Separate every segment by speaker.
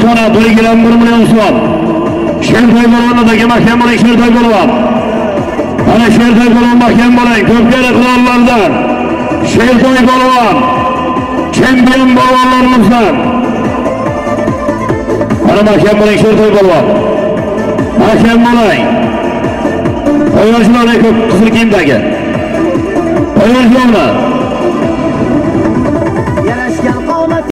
Speaker 1: Tona belgilen 1 milyon so'm. Shertoy Polvonidagi mahkam bo'ling, Shertoy Polvon. Ana Shertoy Polvon mahkam bo'ling, ko'pkari qirollardan. Shertoy Polvon chempion polvonlarimizdan. Ana mahkam bo'ling, Shertoy Polvon. Mahkam bo'ling. O'yinchilar ko'p qizil kiyimdagi. O'yinchilar.
Speaker 2: Yarashgan qomat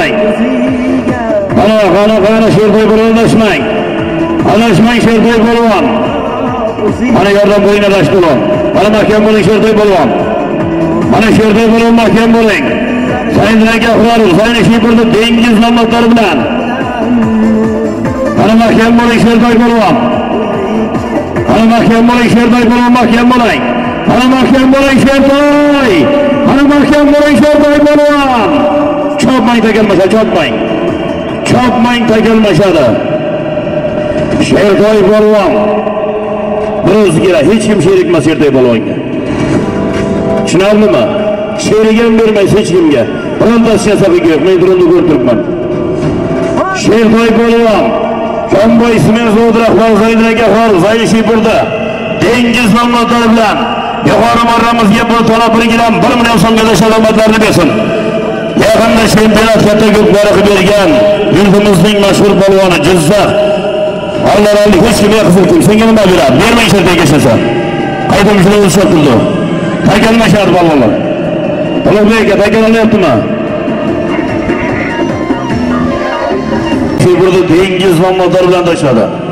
Speaker 1: Ana Shertoy Polvon adashmang. Adashmang Shertoy Polvon. Ana yordam bo'ling adashdilar. Ana mahkam bo'ling Shertoy Polvon. Ana Shertoy Polvon mahkam bo'ling. Sayinlar Gafurov, Sayın Shipurda dengiz nomlari bilan. Ana mahkam bo'ling Shertoy Polvon. Ana mahkam bo'ling Shertoy Polvon, mahkam bo'ling. Ana mahkam bo'ling Shertoy. Ana mahkam bo'ling Shertoy Polvon. Chopmang takalmasa, chopmang. Chopmang takalmashadi. Shertoy Polvon. Bir o'ziga hech kim sherikmas Shertoy Polvonga. Tushunarlimi? Sherigam bermaysiz hech kimga. Birontasi hisobiga yo'q. Men durumni ko'rib turibman. Shertoy Polvon, Jonboy Ismenzo'd rahbar Zaydiraga xor, Zayshi burada. Dengiz nomlari bilan yuqori marramizga pul to'lab birgidan 1 million so'mga salomatlarni bersin. Yaqinda chempionat katta ko'plar qilib bergan yurtimizning mashhur polvoni Jizzax. Allah hech kimga qizil kun. Senga nima beradi? Bermang Shertoyga yashasa. Qaydim shuni o'lshatdi. Takalmashar polvonlar. Polvonga takalalyaptimi? Shu burada dengiz nomlari bilan tashladi.